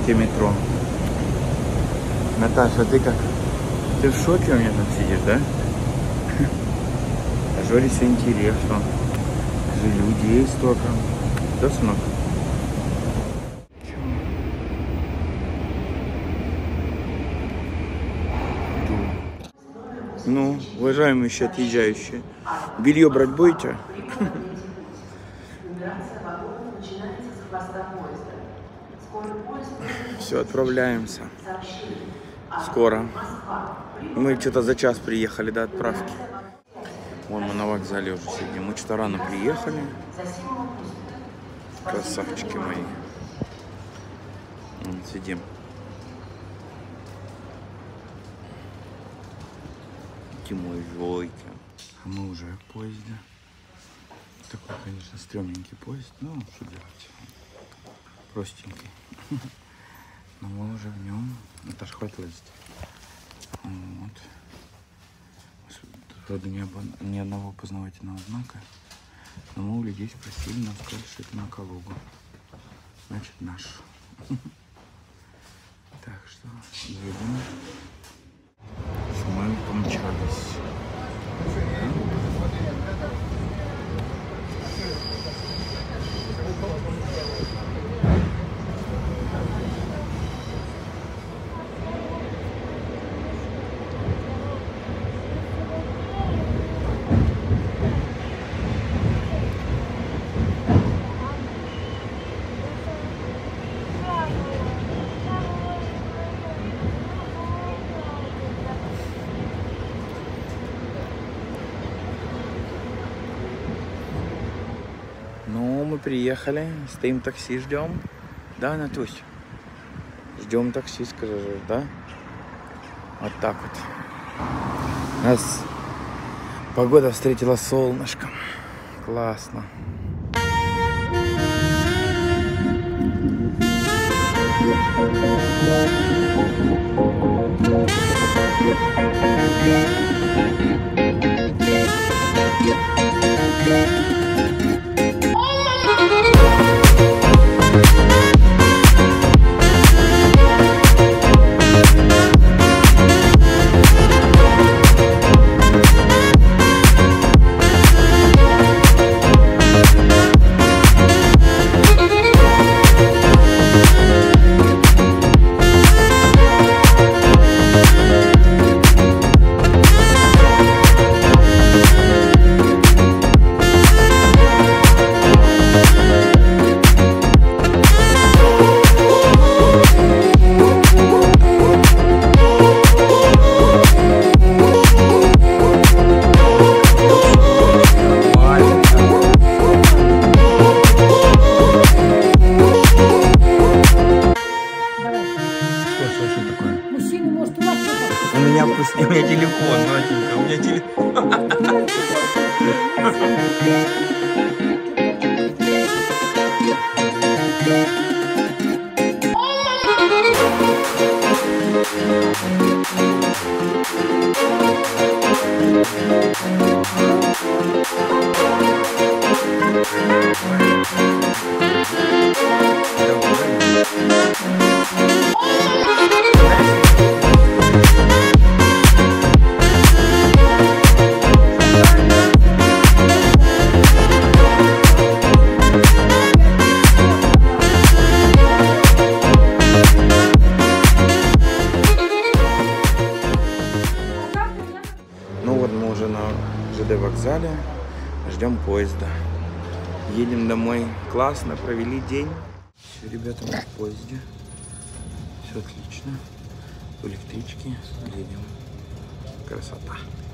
станции метро. Наташа, ты как? Ты в шоке у меня там сидишь, да? А Жоре все интересно. Же людей столько. Да, сынок? Ну, уважаемые еще отъезжающие, белье брать будете? Все, отправляемся. Скоро. Мы что-то за час приехали до отправки. Вон мы на вокзале уже сидим. Мы что-то рано приехали. Красавчики мои. Вон, сидим. Мой Жойка. А мы уже в поезде. Такой, конечно, стрёмненький поезд. Ну, что делать? Простенький. Но мы уже в нем. Это ж хватит лазить. Вот. Вроде ни одного познавательного знака. Но мы у людей спросили, нам сказали, что это на Калугу. Значит, наш. Так что едем. Мы помчались. Мы приехали, стоим такси, ждем. Да, Натусь? Ждем такси, скажешь, да? Вот так вот. Нас погода встретила солнышком. Классно. У меня телефон, Матенька, у меня телефон. Вокзале, ждем поезда, едем домой. Классно провели день. Все, ребята, мы в поезде, все отлично, в электричке едем. Красота.